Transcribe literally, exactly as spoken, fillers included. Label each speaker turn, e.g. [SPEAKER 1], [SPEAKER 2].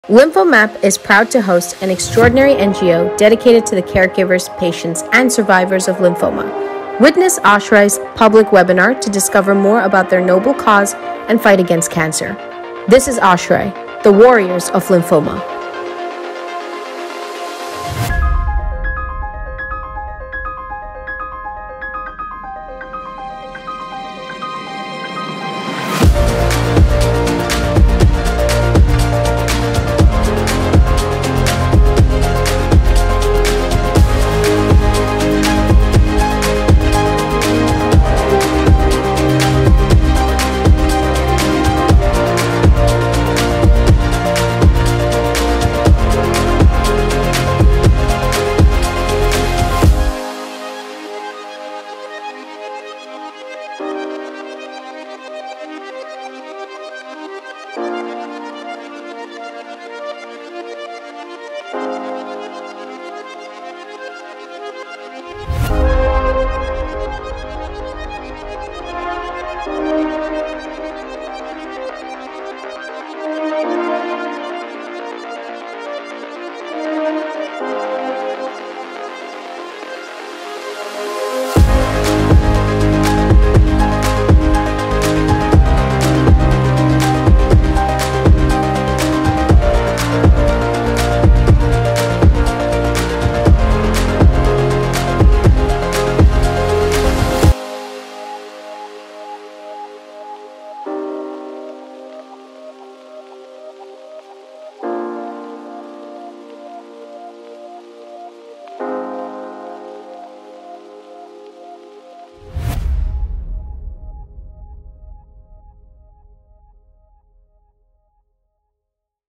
[SPEAKER 1] Lymphomap is proud to host an extraordinary N G O dedicated to the caregivers, patients, and survivors of lymphoma. Witness Ashray's public webinar to discover more about their noble cause and fight against cancer. This is Ashray, the warriors of lymphoma.